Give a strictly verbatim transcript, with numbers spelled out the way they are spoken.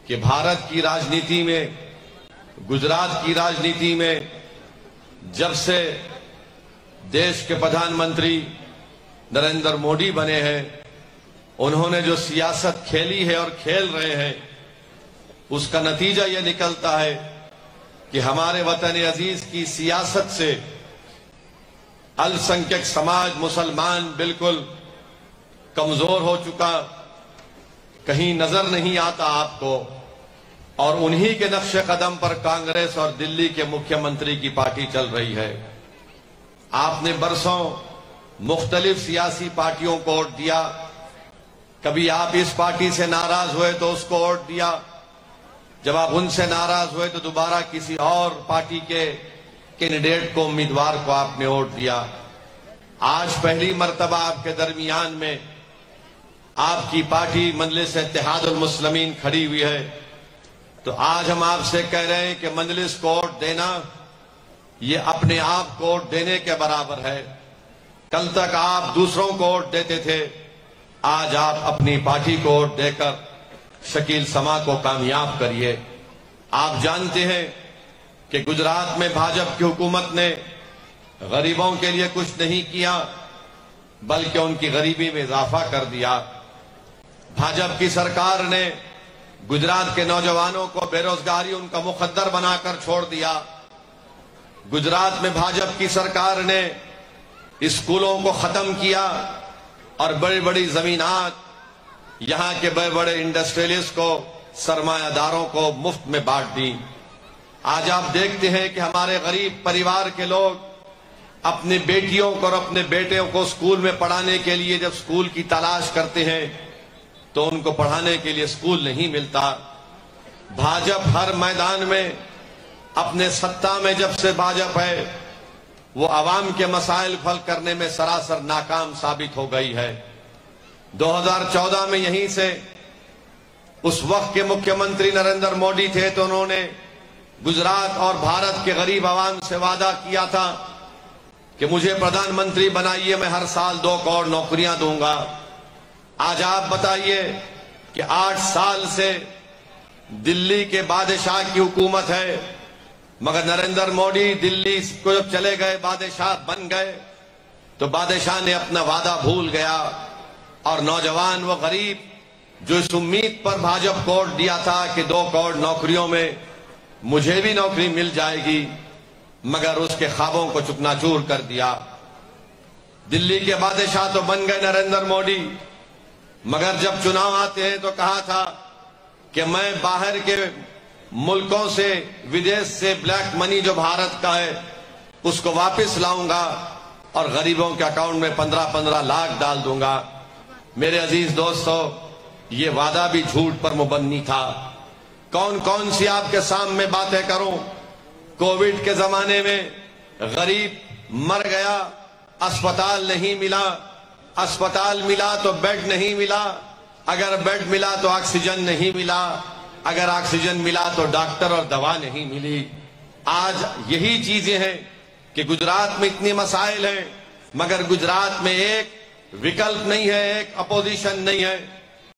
कि भारत की राजनीति में, गुजरात की राजनीति में जब से देश के प्रधानमंत्री नरेंद्र मोदी बने हैं, उन्होंने जो सियासत खेली है और खेल रहे हैं, उसका नतीजा यह निकलता है कि हमारे वतन अजीज की सियासत से अल्पसंख्यक समाज, मुसलमान बिल्कुल कमजोर हो चुका, कहीं नजर नहीं आता आपको। और उन्हीं के नक्शे कदम पर कांग्रेस और दिल्ली के मुख्यमंत्री की पार्टी चल रही है। आपने बरसों मुख्तलिफ सियासी पार्टियों को वोट दिया, कभी आप इस पार्टी से नाराज हुए तो उसको वोट दिया, जब आप उनसे नाराज हुए तो दोबारा किसी और पार्टी के कैंडिडेट को, उम्मीदवार को आपने वोट दिया। आज पहली मर्तबा आपके दरमियान में आपकी पार्टी मजलिस इत्तेहादुल मुस्लिमीन खड़ी हुई है, तो आज हम आपसे कह रहे हैं कि मजलिस को वोट देना ये अपने आप को वोट देने के बराबर है। कल तक आप दूसरों को वोट देते थे, आज आप अपनी पार्टी को वोट देकर शकील समा को कामयाब करिए। आप जानते हैं कि गुजरात में भाजपा की हुकूमत ने गरीबों के लिए कुछ नहीं किया, बल्कि उनकी गरीबी में इजाफा कर दिया। भाजपा की सरकार ने गुजरात के नौजवानों को बेरोजगारी उनका मुकद्दर बनाकर छोड़ दिया। गुजरात में भाजपा की सरकार ने स्कूलों को खत्म किया और बड़ी बड़ी जमीनात यहां के बड़े बड़े इंडस्ट्रियलिस्ट को, सरमायादारों को मुफ्त में बांट दी। आज आप देखते हैं कि हमारे गरीब परिवार के लोग अपनी बेटियों को और अपने बेटों को स्कूल में पढ़ाने के लिए जब स्कूल की तलाश करते हैं तो उनको पढ़ाने के लिए स्कूल नहीं मिलता। भाजपा हर मैदान में, अपने सत्ता में जब से भाजपा है, वो आवाम के मसाइल हल करने में सरासर नाकाम साबित हो गई है। दो हज़ार चौदह में यहीं से उस वक्त के मुख्यमंत्री नरेंद्र मोदी थे, तो उन्होंने गुजरात और भारत के गरीब आवाम से वादा किया था कि मुझे प्रधानमंत्री बनाइए, मैं हर साल दो करोड़ नौकरियां दूंगा। आज आप बताइए कि आठ साल से दिल्ली के बादशाह की हुकूमत है, मगर नरेंद्र मोदी दिल्ली को जब चले गए, बादशाह बन गए, तो बादशाह ने अपना वादा भूल गया और नौजवान व गरीब जो इस उम्मीद पर भाजपा को वोट दिया था कि दो करोड़ नौकरियों में मुझे भी नौकरी मिल जाएगी, मगर उसके ख्वाबों को चुकनाचूर कर दिया। दिल्ली के बादशाह तो बन गए नरेंद्र मोदी, मगर जब चुनाव आते हैं तो कहा था कि मैं बाहर के मुल्कों से, विदेश से ब्लैक मनी जो भारत का है उसको वापस लाऊंगा और गरीबों के अकाउंट में पंद्रह पंद्रह लाख डाल दूंगा। मेरे अजीज दोस्तों, ये वादा भी झूठ पर मुबन्नी था। कौन कौन सी आपके सामने बातें करूं। कोविड के जमाने में गरीब मर गया, अस्पताल नहीं मिला, अस्पताल मिला तो बेड नहीं मिला, अगर बेड मिला तो ऑक्सीजन नहीं मिला, अगर ऑक्सीजन मिला तो डॉक्टर और दवा नहीं मिली। आज यही चीजें हैं कि गुजरात में इतनी मसाइल हैं, मगर गुजरात में एक विकल्प नहीं है, एक अपोजिशन नहीं है।